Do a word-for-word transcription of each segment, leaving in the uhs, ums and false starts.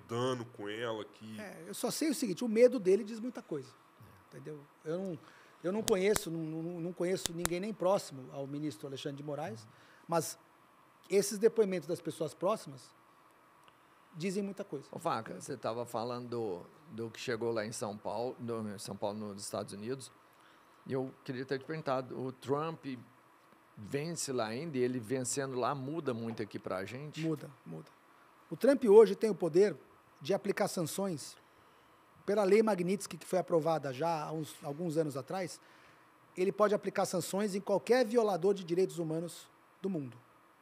andando com ela aqui. É, eu só sei o seguinte, o medo dele diz muita coisa. Entendeu? Eu não, eu não conheço, não, não, não conheço ninguém nem próximo ao ministro Alexandre de Moraes, uhum. mas esses depoimentos das pessoas próximas dizem muita coisa. Ô, Vaca, você estava falando do, do que chegou lá em São Paulo, no, São Paulo, nos Estados Unidos, e eu queria ter te perguntado, o Trump vence lá ainda, e ele vencendo lá muda muito aqui para a gente? Muda, muda. O Trump hoje tem o poder de aplicar sanções pela lei Magnitsky, que foi aprovada já há uns, alguns anos atrás. Ele pode aplicar sanções em qualquer violador de direitos humanos do mundo.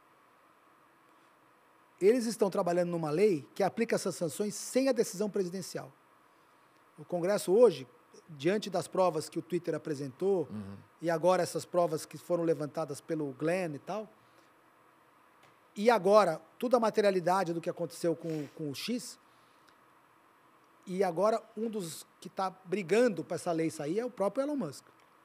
Eles estão trabalhando numa lei que aplica essas sanções sem a decisão presidencial. O Congresso hoje, diante das provas que o Twitter apresentou, uhum. e agora essas provas que foram levantadas pelo Glenn e tal, e agora toda a materialidade do que aconteceu com, com o X, e agora um dos que está brigando para essa lei sair é o próprio Elon Musk.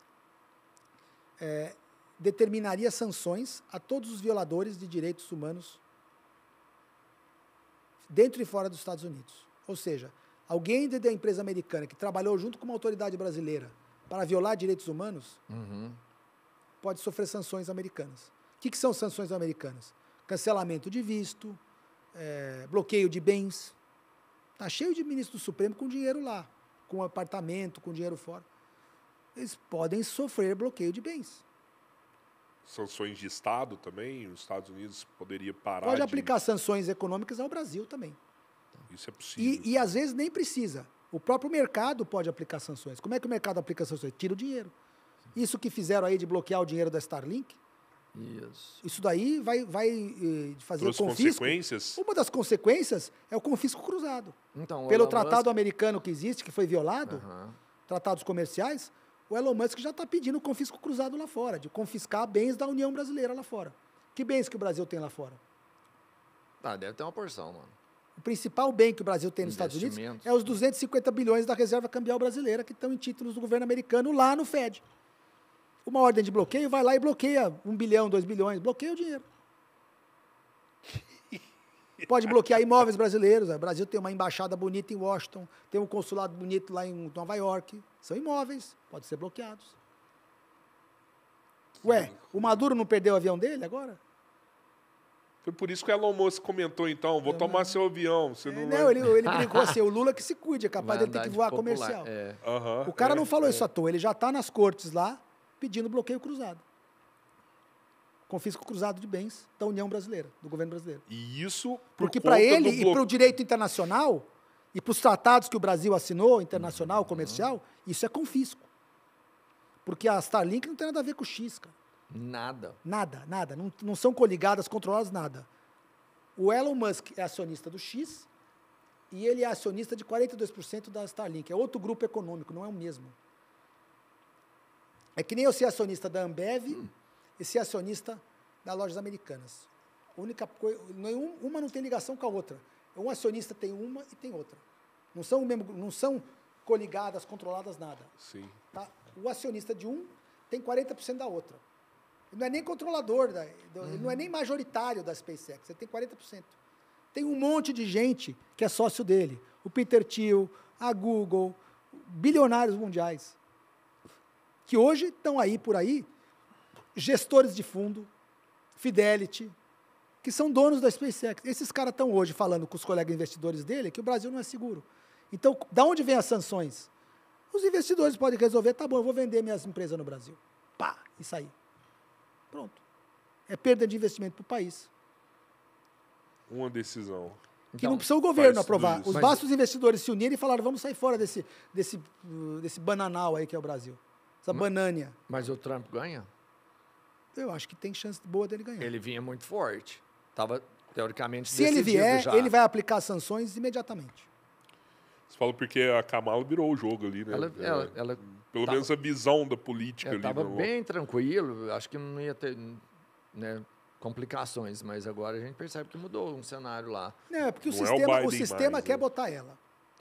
É, determinaria sanções a todos os violadores de direitos humanos dentro e fora dos Estados Unidos. Ou seja, alguém da empresa americana que trabalhou junto com uma autoridade brasileira para violar direitos humanos, uhum. pode sofrer sanções americanas. O que, que são sanções americanas? Cancelamento de visto, é, bloqueio de bens. Está cheio de ministros do Supremo com dinheiro lá, com apartamento, com dinheiro fora. Eles podem sofrer bloqueio de bens. Sanções de Estado também? Os Estados Unidos poderia parar Pode de... aplicar sanções econômicas ao Brasil também. Isso é possível. E, e às vezes nem precisa. O próprio mercado pode aplicar sanções. Como é que o mercado aplica sanções? Tira o dinheiro. Isso que fizeram aí de bloquear o dinheiro da Starlink, isso, isso daí vai, vai eh, fazer Trouxe o confisco. Consequências? Uma das consequências é o confisco cruzado. Então, Pelo Elon tratado Musk... americano que existe, que foi violado, uhum. tratados comerciais, o Elon Musk já está pedindo confisco cruzado lá fora, de confiscar bens da União Brasileira lá fora. Que bens que o Brasil tem lá fora? Ah, deve ter uma porção, mano. O principal bem que o Brasil tem nos Estados Unidos é os duzentos e cinquenta bilhões da reserva cambial brasileira que estão em títulos do governo americano lá no Fed. Uma ordem de bloqueio vai lá e bloqueia um bilhão, dois bilhões, bloqueia o dinheiro. Pode bloquear imóveis brasileiros. O Brasil tem uma embaixada bonita em Washington, tem um consulado bonito lá em Nova York. São imóveis, podem ser bloqueados. Ué, o Maduro não perdeu o avião dele agora? Foi por isso que o Elon Musk comentou, então, vou tomar seu avião. Você é, não, não vai... ele, ele brincou assim, o Lula que se cuide, é capaz Vai dele ter que de voar popular, comercial. É. Uhum, o cara é, não falou é. isso à toa, ele já está nas cortes lá, pedindo bloqueio cruzado. Confisco cruzado de bens da União Brasileira, do governo brasileiro. E isso por Porque para ele e blo... para o direito internacional, e para os tratados que o Brasil assinou, internacional, comercial, uhum. isso é confisco. Porque a Starlink não tem nada a ver com o X, cara. Nada. Nada, nada. Não, não são coligadas, controladas, nada. O Elon Musk é acionista do X e ele é acionista de quarenta e dois por cento da Starlink. É outro grupo econômico, não é o mesmo. É que nem eu ser acionista da Ambev hum. e ser acionista das lojas americanas. A única coisa, nenhum, uma não tem ligação com a outra. Um acionista tem uma e tem outra. Não são, o mesmo, não são coligadas, controladas, nada. Sim. Tá? O acionista de um tem quarenta por cento da outra. Ele não é nem controlador, da, do, uhum. ele não é nem majoritário da SpaceX, ele tem quarenta por cento. Tem um monte de gente que é sócio dele. O Peter Thiel, a Google, bilionários mundiais, que hoje estão aí por aí, gestores de fundo, Fidelity, que são donos da SpaceX. Esses caras estão hoje falando com os colegas investidores dele que o Brasil não é seguro. Então, da onde vêm as sanções? Os investidores podem resolver, tá bom, eu vou vender minhas empresas no Brasil. Pá, isso aí. Pronto. É perda de investimento para o país. Uma decisão. Que Então, não precisa o governo faz aprovar. isso. Os Mas- basta os investidores se unirem e falarem, vamos sair fora desse, desse, uh, desse bananal aí que é o Brasil. Essa banânia. Mas o Trump ganha? Eu acho que tem chance boa dele ganhar. Ele vinha muito forte. Estava, teoricamente, Se ele decidido vier, já. ele vai aplicar sanções imediatamente. Você fala porque a Kamala virou o jogo ali, né? Ela, É, ela, ela Pelo tava- menos a visão da política ali. estava né? bem tranquilo. Acho que não ia ter, né, complicações. Mas agora a gente percebe que mudou um cenário lá. Não, é porque o Não é o sistema, o Biden sistema mais, quer né? botar ela.